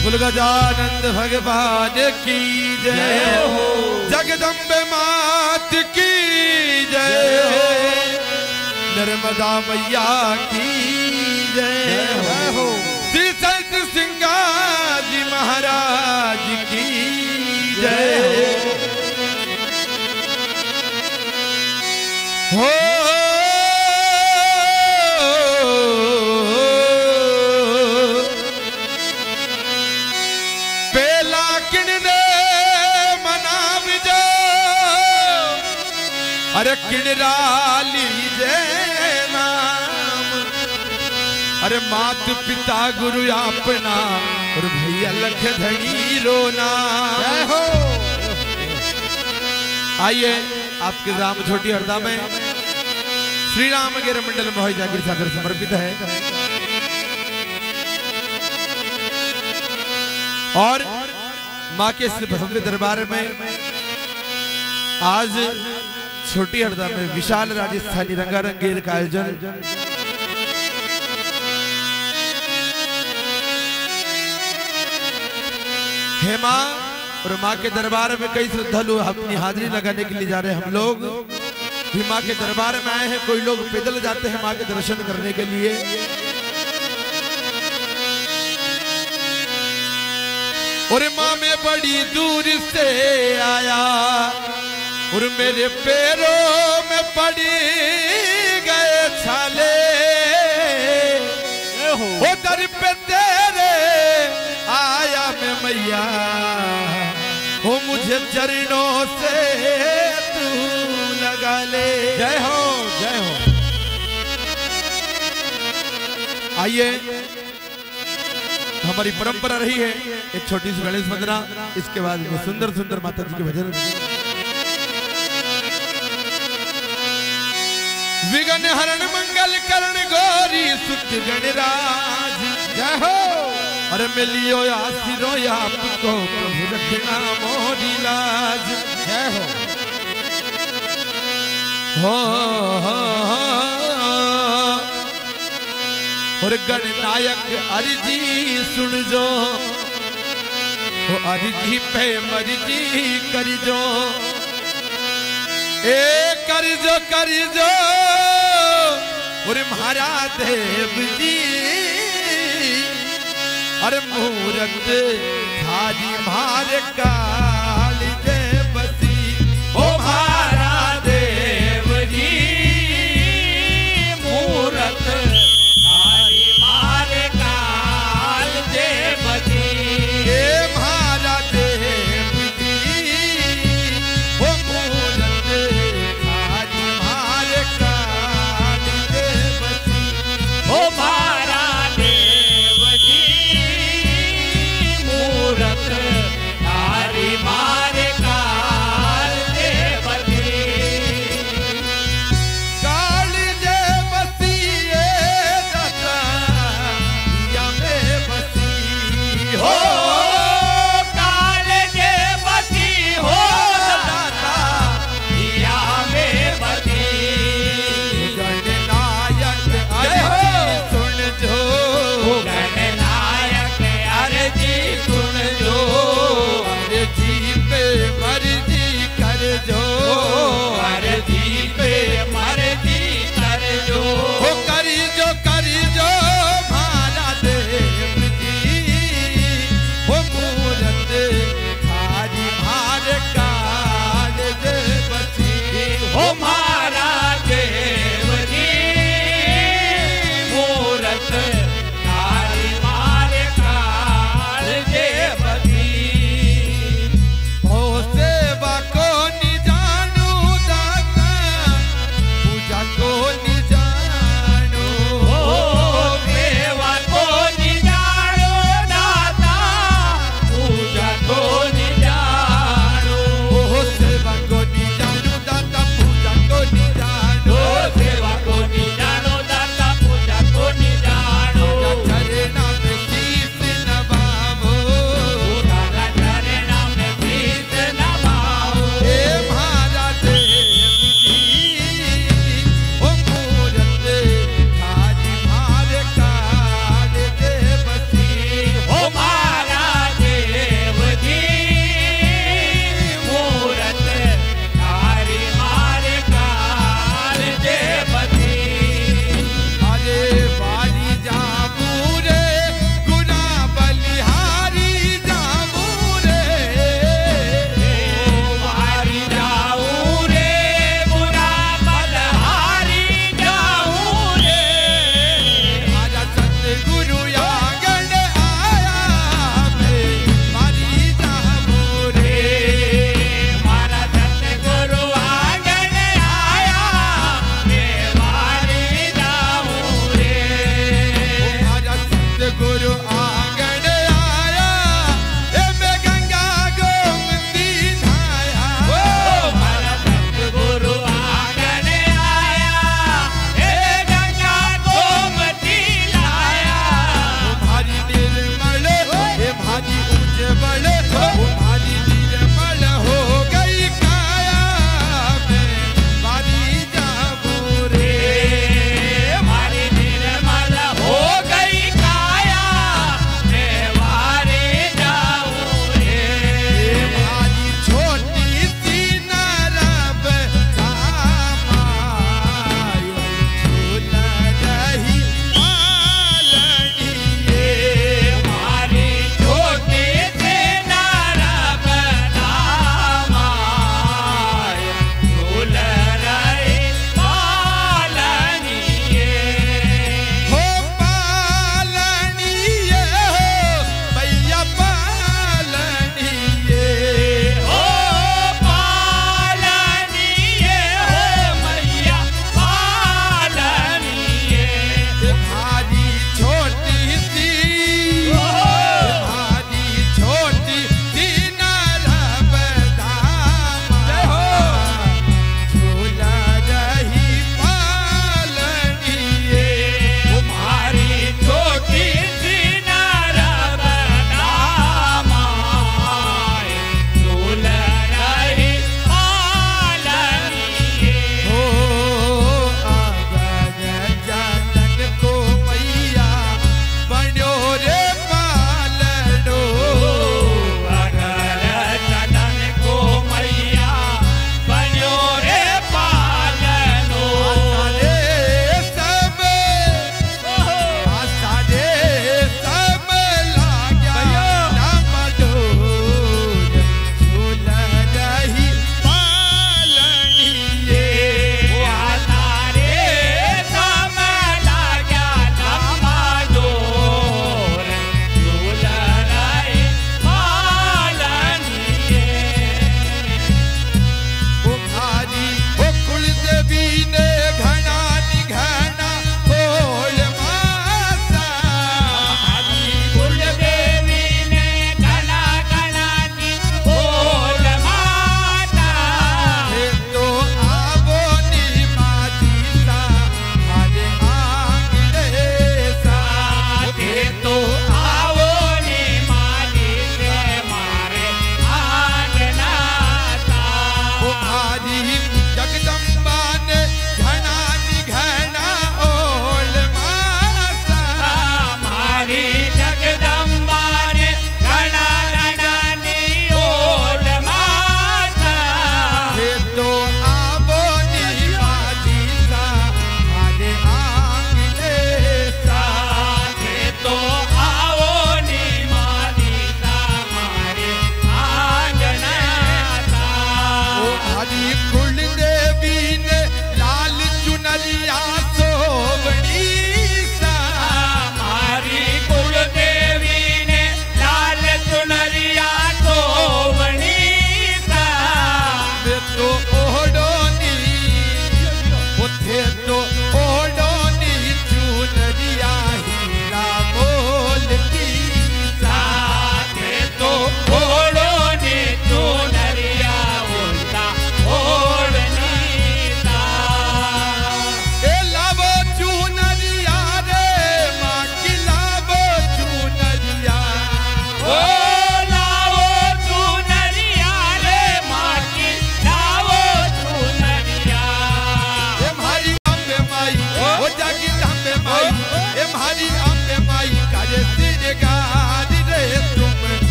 कुल गजानंद भगवान की जय हो, जगदम्बे मात की जय नर्मदा मैया की जय हो, श्री संत सिंगाजी महाराज की जय हो। पेला किणने मनाव जो, अरे किणराली जय नाम, अरे मात पिता गुरु अपना और भैया लख धनी रोना जय हो। आइए आपके राम छोटी हरदा में श्री राम गिर मंडल मोहि जागीर सागर समर्पित है और माँ के इस भव्य दरबार में आज छोटी हरदा में विशाल राजस्थानी रंगारंग गेर का आयोजन है। माँ और माँ के दरबार में कई श्रद्धालु अपनी हाजिरी लगाने के लिए जा रहे हैं। हम लोग भी माँ के दरबार में आए हैं, कोई लोग पैदल जाते हैं माँ के दर्शन करने के लिए। और माँ मैं बड़ी दूर से आया और मेरे पैरों में पड़ी गए छाले, ओ दर पे तेरे आया मैं मैया, ओ मुझे चरणों से तू लगा ले। जय हो जय हो। आइए हमारी परंपरा रही है एक छोटी सी गणेश वंदना, इसके बाद में सुंदर सुंदर माता जी के भजन। विघ्न हरण मंगल करण गौरी सुत गणराज जय हो। अरे मिलियो आशीरो आपको प्रभु रखना मोरी लाज जय हो। और गणनायक अर्जी सुन जो, वो अर्जी पे मर्जी कर जो, ए कर जो और महाराज देव जी, अरे मुहूर्त धारी मार काल जय बसी, ओ महाराज देव जी मुहूर्त धारी मार काल जय बसी, ए महाराज देव जी ओ मुहूर्त धारी मार काल जय बसी, ओ महाराज देव जी मुहूर्त धारी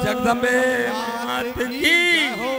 जगदम्बे मात की।